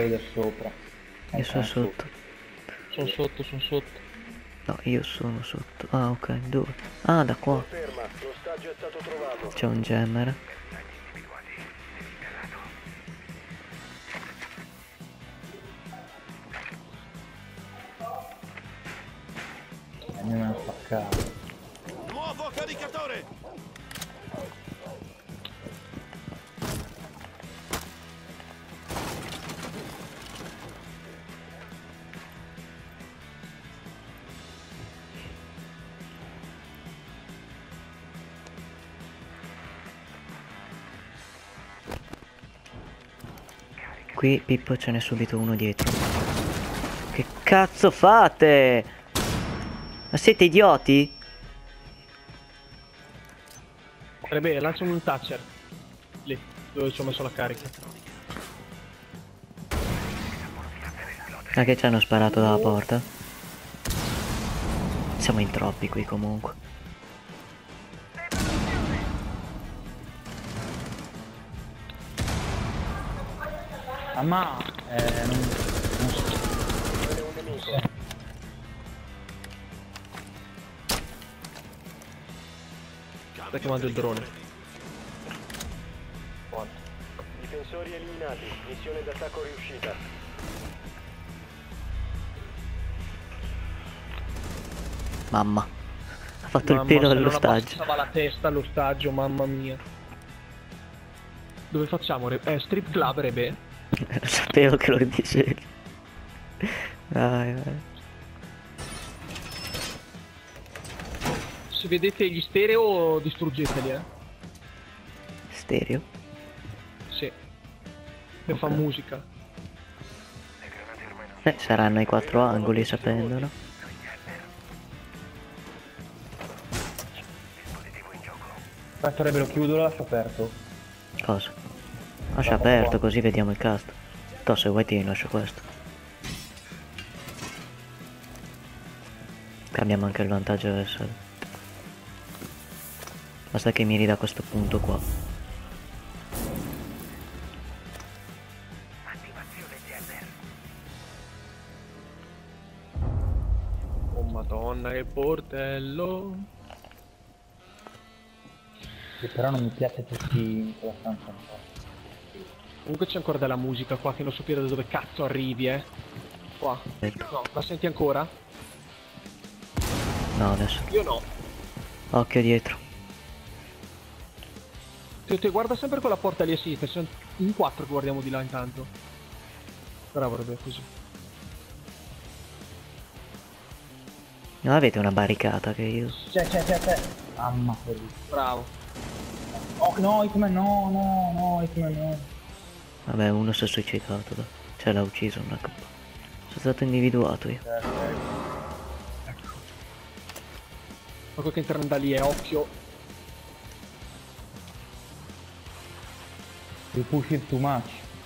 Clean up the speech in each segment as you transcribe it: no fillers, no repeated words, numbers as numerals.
lei da sopra. Io sono sotto. Sono sotto, sono sotto. No, io sono sotto. Ah, ok, dove? Ah, da qua. Conferma, l'ostaggio è stato trovato. C'è un jammer. Andiamo a spaccare. Nuovo caricatore! Qui Pippo ce n'è subito uno dietro. Che cazzo fate? Ma siete idioti? Bene, lancia un toucher. Lì, dove ci ho messo la carica. Ah, che ci hanno sparato dalla porta? Siamo in troppi qui comunque. Ah, ma non so. Un nemico. Sta chiamando il drone. Buono. Difensori eliminati. Missione d'attacco riuscita. Mamma. Ha fatto il Mamma, pelo se non all'ostaggio. abbassava la testa all'ostaggio, mamma mia. Dove facciamo? Strip club, Rebe? Sapevo che lo dicevi. Vai, vai. Se vedete gli stereo, distruggeteli, Stereo. Sì. Per Ok. fa musica. Saranno i quattro angoli, sapendo, no? Aspetta, Rebe, lo chiudo, lo lascio aperto. Cosa? Lascia aperto così vediamo il cast. To, se vuoi ti lascio questo. Cambiamo anche il vantaggio adesso. Basta che miri da questo punto qua. Oh madonna, che portello. Che però non mi piace tutti in quella stanza un po'. Comunque c'è ancora della musica qua che non so più da dove cazzo arrivi, Qua. No, la senti ancora? No, adesso. Io no. Occhio dietro. Te guarda sempre quella porta lì a sinistra, sono in quattro che guardiamo di là intanto. Bravo, Rebe, così. Non avete una barricata che io... C'è. Mamma quelli. Bravo. Oh no, Hitman no, Hitman no. Vabbè, uno si è suicidato, dai. Cioè l'ha ucciso, non è colpa. Sono stato individuato io. Ecco. Ma quel che entrano da lì è occhio. You push it too much.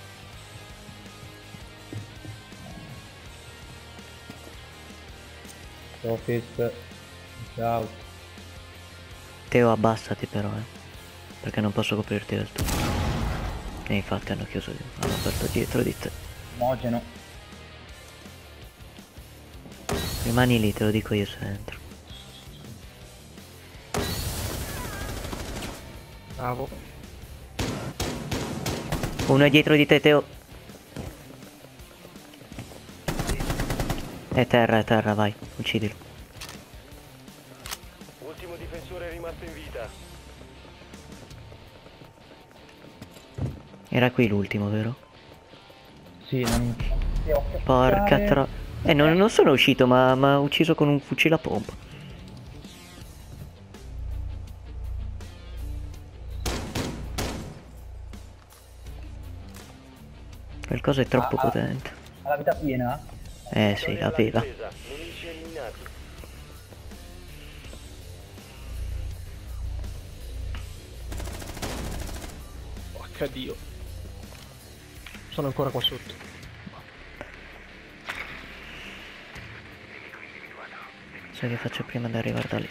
Office. Ciao. Teo, abbassati però, perché non posso coprirti del tutto. E infatti hanno chiuso, hanno aperto dietro di te. Omogeno. Rimani lì, te lo dico io se entro. Bravo. Uno è dietro di te, Teo. È terra, vai, uccidilo. Ultimo difensore rimasto in vita. Era qui l'ultimo, vero? Sì, non... Porca non sono uscito, ma ha ucciso con un fucile a pompa. Qualcosa è troppo potente. Ha la vita piena? Sì, aveva. Nemici eliminati. Porca Dio. Sono ancora qua sotto. Sai che faccio prima di arrivare da lì?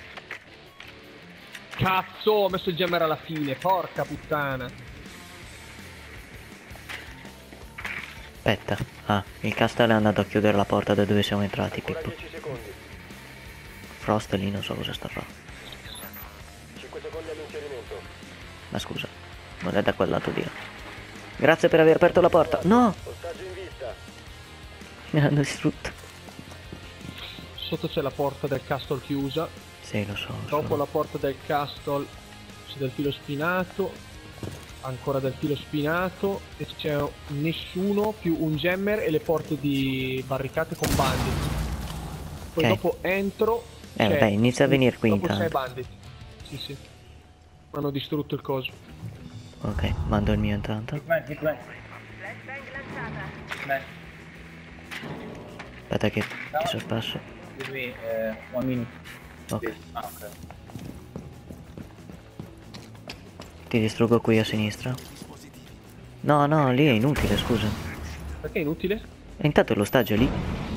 Cazzo, ho messo il jammer alla fine, porca puttana. Aspetta. Ah, il castello è andato a chiudere la porta da dove siamo entrati, Ancora Pippo. 10 secondi. Frost lì non so cosa sta a fare. 5 secondi all'inserimento. Ma scusa, non è da quel lato lì. Grazie per aver aperto la porta. No! Ostaggio in vista. Mi hanno distrutto. Sotto c'è la porta del castle chiusa. Sì, lo so. Dopo la porta del castle c'è del filo spinato. Ancora del filo spinato. E c'è nessuno più un gemmer e le porte di barricate con bandit. Poi Ok. dopo entro. Vabbè, inizia a venire qui dopo c'è intanto. bandit. Sì, sì. Hanno distrutto il coso. Ok, mando il mio intanto. Hit man. Beh, Aspetta che ti sorpasso. give me 1 minute. Ok. Ah, ok. Ti distruggo qui a sinistra. No, no, lì è inutile, scusa. Perché è inutile? E intanto l'ostaggio è lì.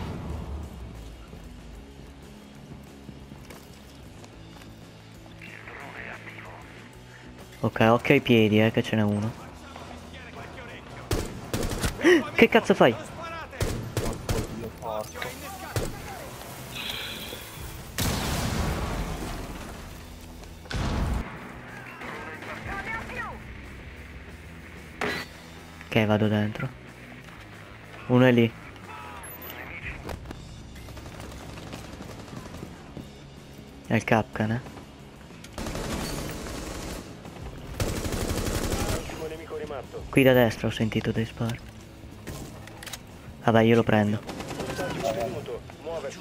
Ok, occhio ai piedi, che ce n'è uno. Che cazzo fai? Ok, vado dentro. Uno è lì. È il Capcan, Ultimo nemico rimasto. Qui da destra ho sentito dei spari. Vabbè, io lo prendo. Ostaggio ottenuto. Muoversi.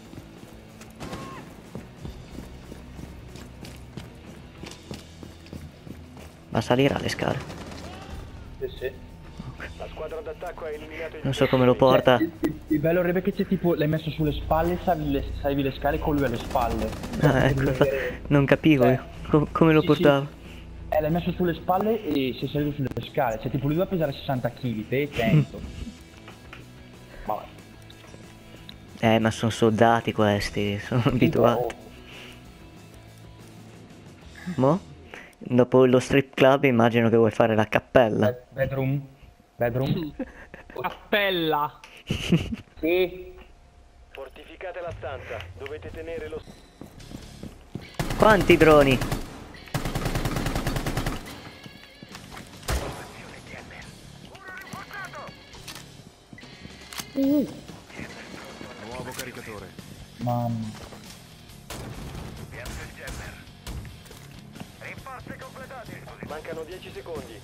Ma salirà le scale. Sì, sì. La squadra d'attacco ha eliminato il Non so come lo porta. Il bello Rebe che c'è tipo, l'hai messo sulle spalle, salvi le scale con lui alle spalle. Ah, ecco, non capivo io. Come lo Sì, portavo. L'hai messo sulle spalle e sei salito sulle scale. Cioè tipo lui doveva pesare 60 kg, te 100. Vabbè. Ma sono soldati questi, sono abituati. Mo? Dopo lo strip club immagino che vuoi fare la cappella. Bedroom. Bedroom. Appella! Sì. Fortificate la stanza. Dovete tenere lo... Quanti droni? Nuovo caricatore. Mamma. Mancano 10 secondi.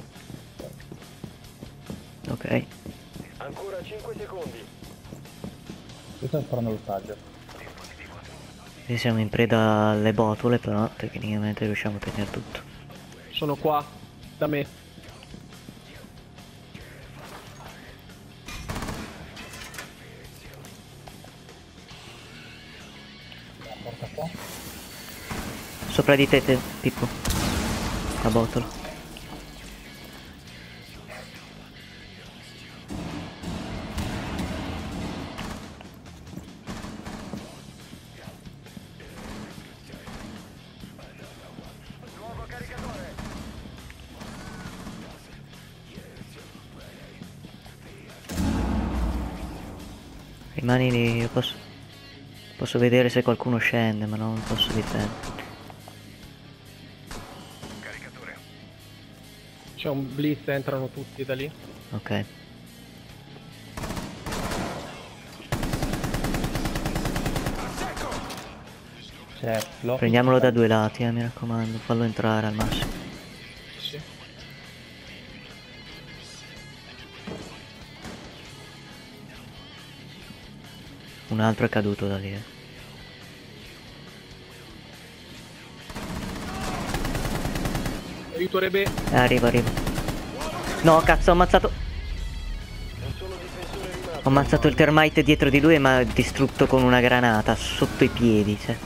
Ok. Ancora 5 secondi. Io sto sparando l'ostaggio. Qui siamo in preda alle botole, però tecnicamente riusciamo a tenere tutto. Sono qua, da me. Porta qua. Sopra di te, Pippo. La botola. Rimani lì, io posso vedere se qualcuno scende, ma non posso difendere. C'è un blitz, entrano tutti da lì. Ok. C'è Flo. Prendiamolo da due lati, mi raccomando, fallo entrare al massimo. Sì. Un altro è caduto da lì. Aiuto Rebe. Arriva. No, cazzo, ho ammazzato. Un solo difensore rimasto. Ho ammazzato il termite dietro di lui e mi ha distrutto con una granata sotto i piedi, cioè.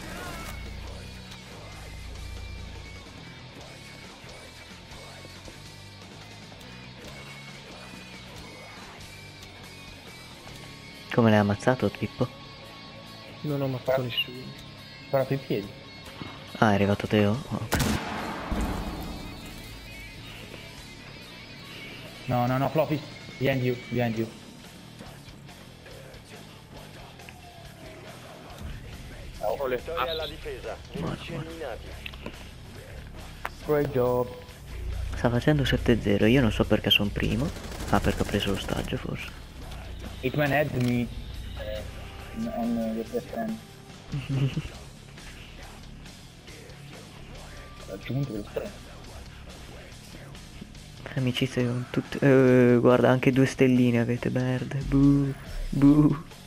Come l'hai ammazzato, Pippo? Non ho ammazzato nessuno. Ho sparato i piedi. Ah, è arrivato Teo? Ok. No, Floppy. Behind you. Ho le Vittoria alla ass. difesa. Nemici eliminati. Great job. Sta facendo 7-0, io non so perché sono primo. Ah, perché ho preso l'ostaggio forse. Hitman had me on the PSN. Raggiunto il 3. Amicizia con tutti. Guarda, anche 2 stelline avete, merde. Buh. Buh.